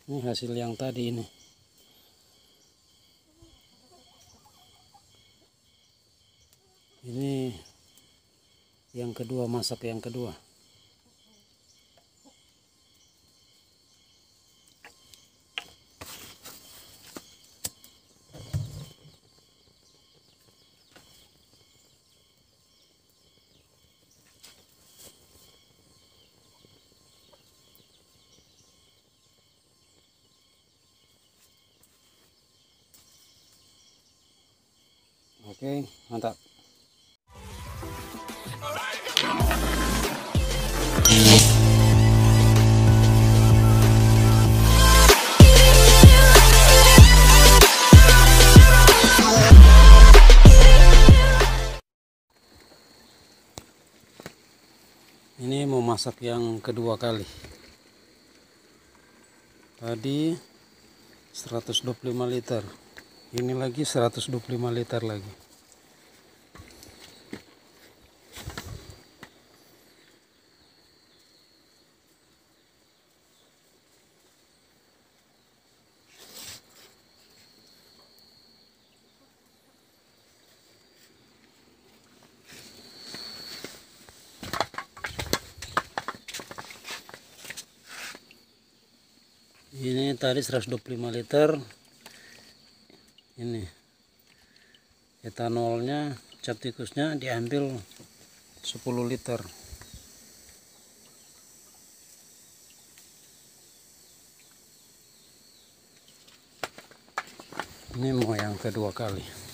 Ini hasil yang tadi ini. Ini yang kedua, masak yang kedua. Oke, mantap. Ini mau masak yang kedua kali. Tadi 125 liter. Ini lagi 125 liter lagi. Ini tadi 125 liter. Ini etanolnya, cap tikusnya diambil 10 liter. Ini mau yang kedua kali.